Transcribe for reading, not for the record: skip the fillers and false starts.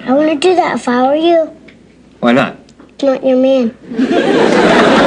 I wouldn't do that if I were you. Why not? It's not your man.